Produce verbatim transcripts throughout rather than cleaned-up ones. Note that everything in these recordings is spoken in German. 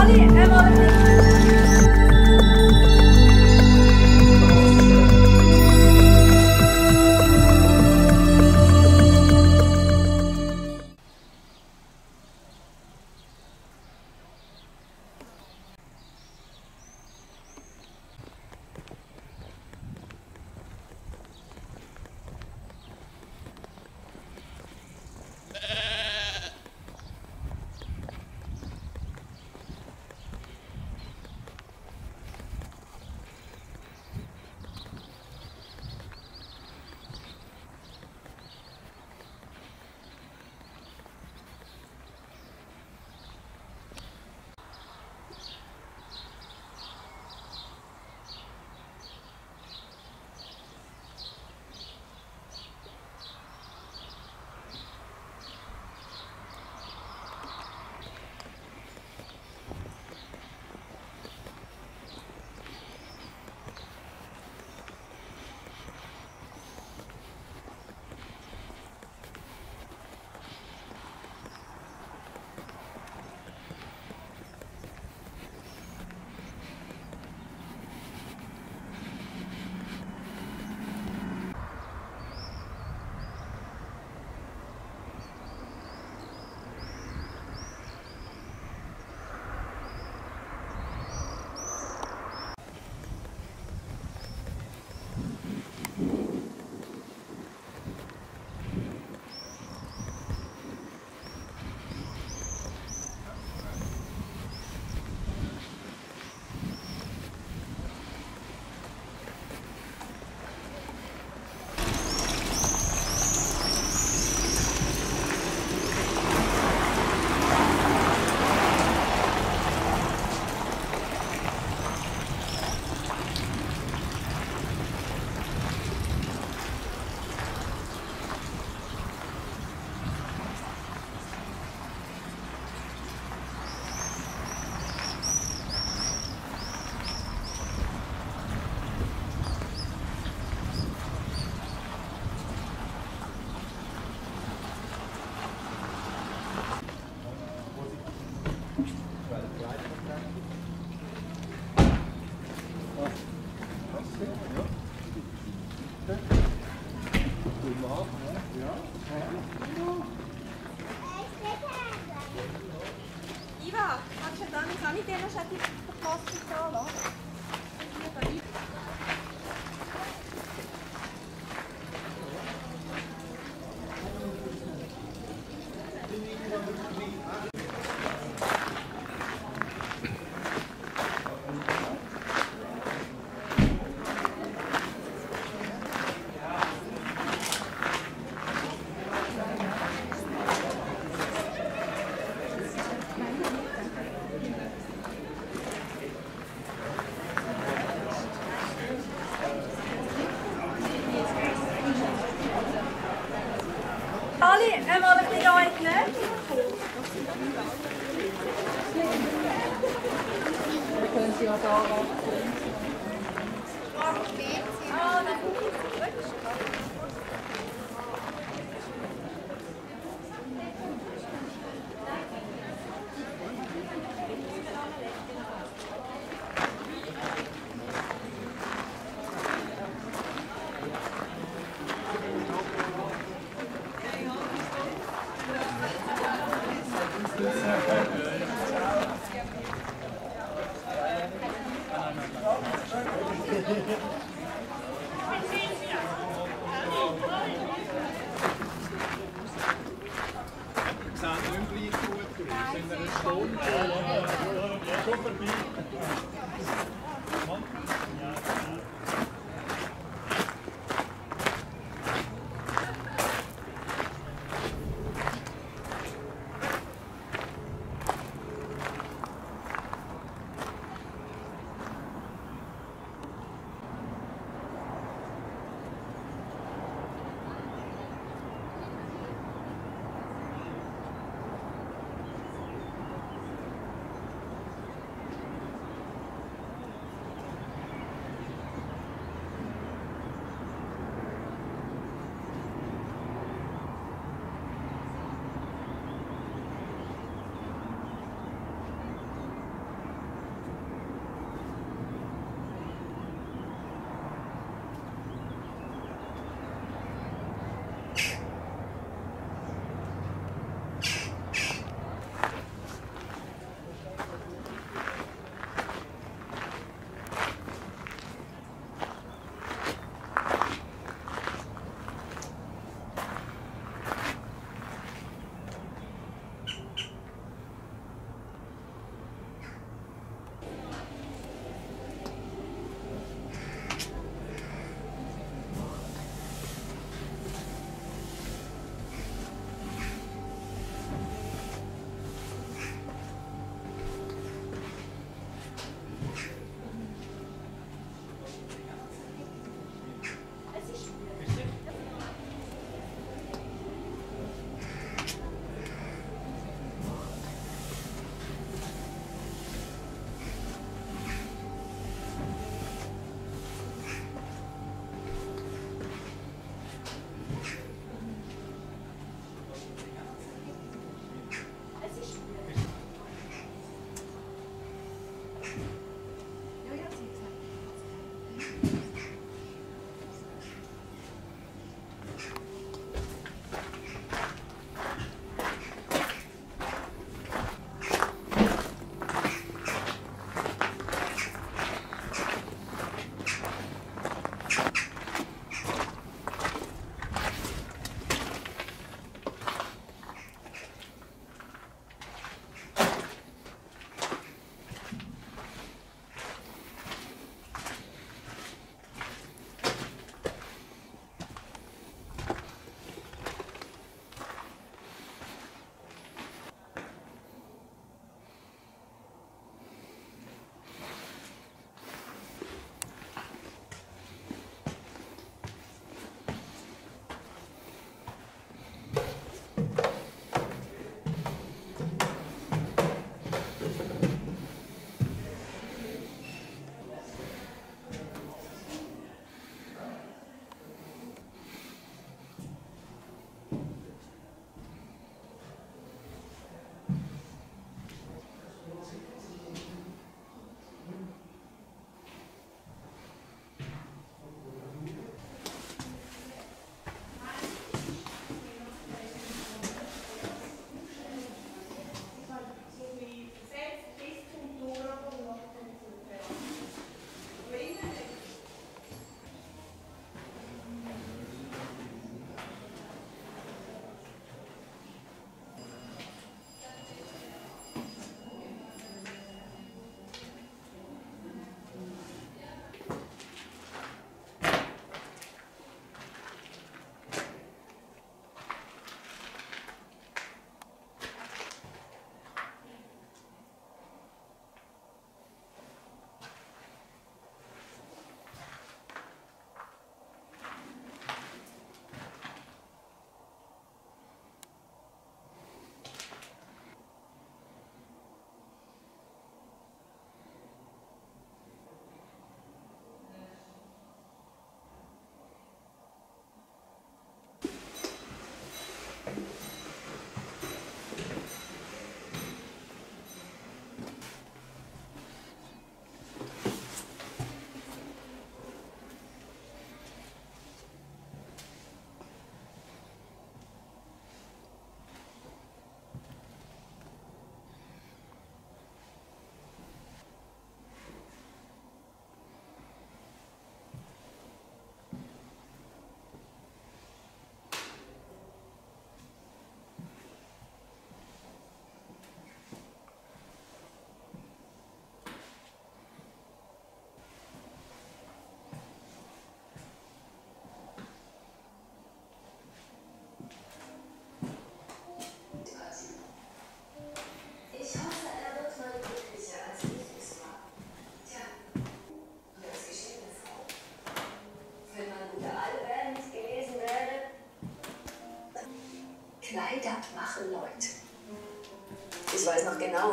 Iva, magst du dann, kann ich dir noch die Verpassung da lassen? Ali, einmal ein bisschen euch, ne? Wir können sie auch da raus. Ah, dann guck ich.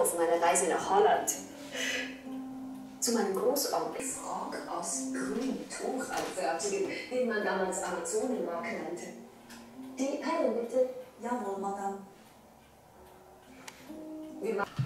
auf meiner Reise nach Holland. Zu meinem Großonkel Rock aus grünem Tuch anfertigen, den man damals Amazonenrock nannte. Die Herren bitte. Jawohl, Madame. Wir machen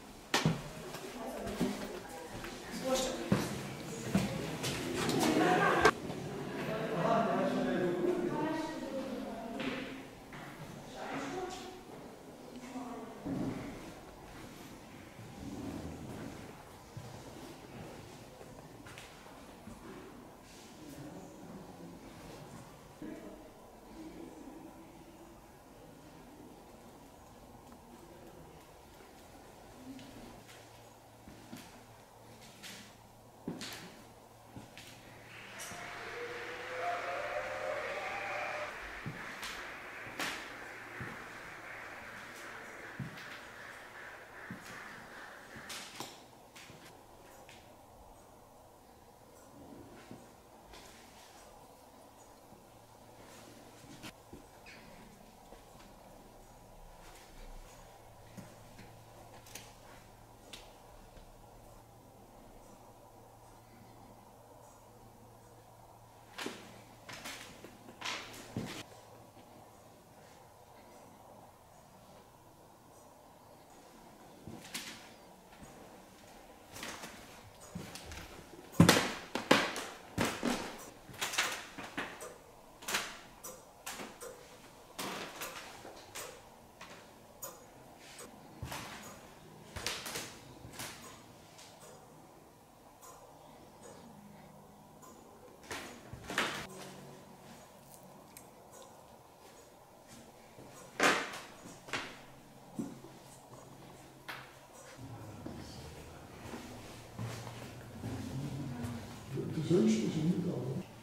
Das Höchste ist nicht da.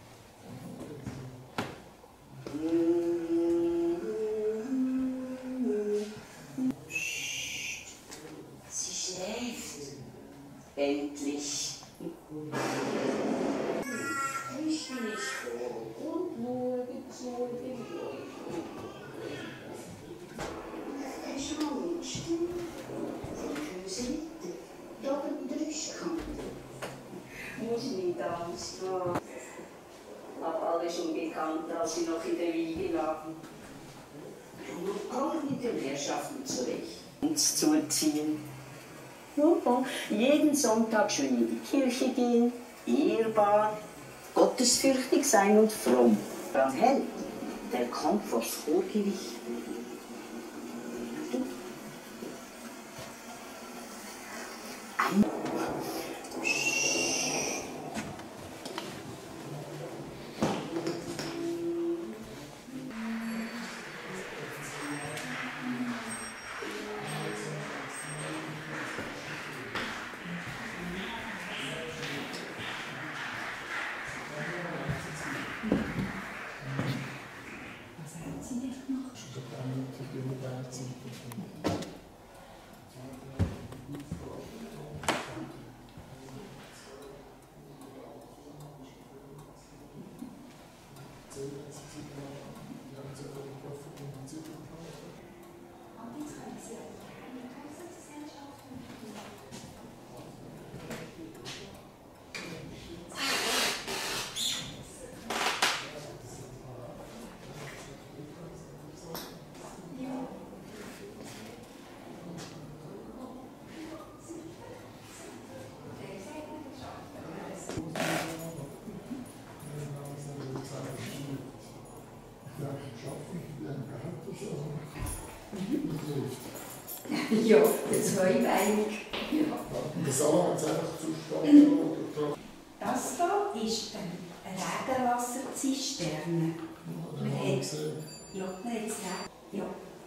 Sie schläft. Endlich. Ich bin nicht froh und nur gezogen. Schau, stimmt. Die Füße mitte. Doppelt durchkommen. Muss nicht Angst haben. Hab alle schon gekannt, als sie noch in der Wiege lagen. Und kommen mit den Herrschaften zurecht. Uns zu erziehen. Ja, jeden Sonntag schön in die Kirche gehen, ehrbar, gottesfürchtig sein und fromm. Wer hält, der kommt vors Hochgericht. Ein Ja, der zweibeinig. Ja. Das Salat hat es einfach zu stark oder Das hier ist eine Regenwasserzisterne. Man hat, ja, man hat es ja.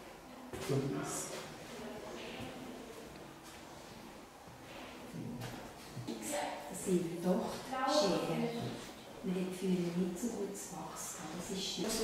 Das sind Tochterscheren. Wir fühlen nicht so gut zu wachsen. Das ist nicht so.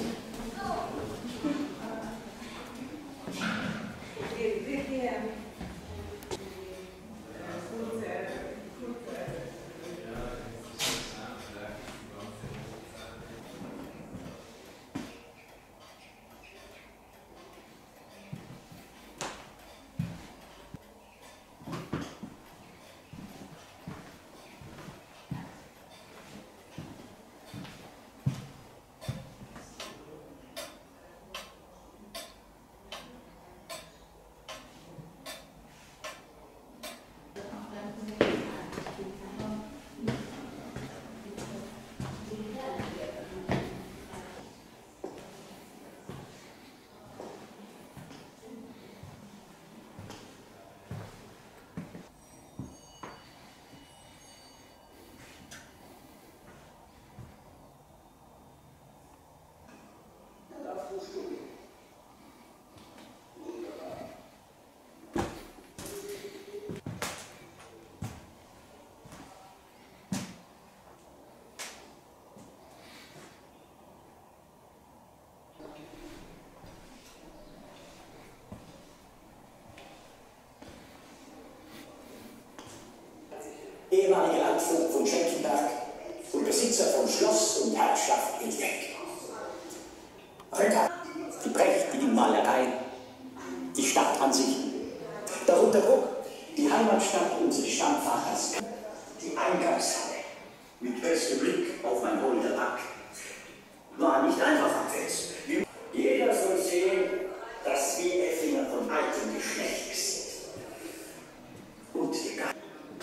ehemalige Landvogt von Schenkenberg und Besitzer von Schloss und Herrschaft in Weg. Röcker, die prächtigen Malereien, die Stadtansichten, darunter Bruck, die Heimatstadt unseres Stammvaters, die Eingangshalle mit bestem Blick auf mein Holderlack. War nicht einfach abwärts. Jeder soll sehen, dass wir Effinger von altem Geschlecht sind. Und die Ge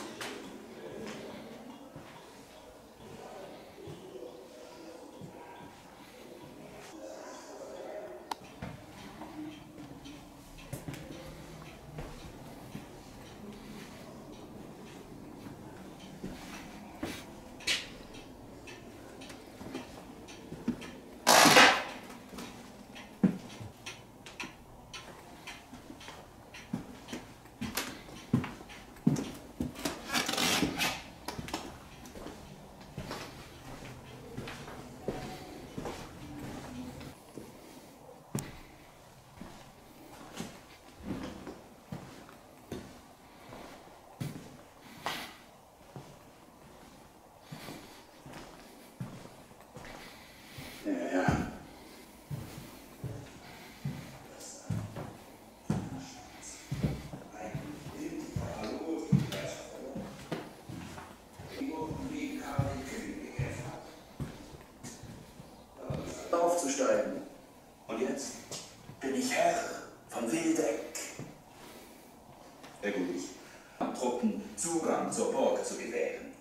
Ja, ja. Aufzusteigen. Und jetzt bin ich Herr von Wildeck. Sehr gut. Am Truppen Zugang zur Burg zu gewähren.